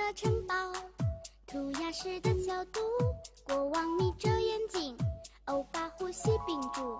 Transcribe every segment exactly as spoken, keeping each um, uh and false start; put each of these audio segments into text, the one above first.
的城堡，涂鸦式的角度，国王眯着眼睛，欧巴呼吸屏住。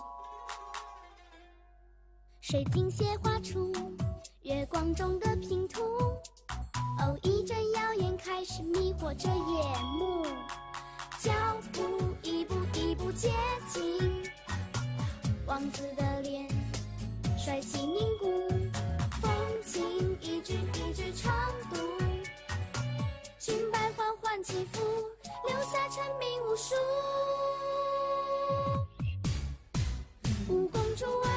水晶鞋画出月光中的拼图，哦，一阵谣言开始迷惑着夜幕，脚步一步一步接近，王子的脸帅气凝固，风琴一支一支唱读，裙摆缓缓起伏，留下蝉鸣无数。五公主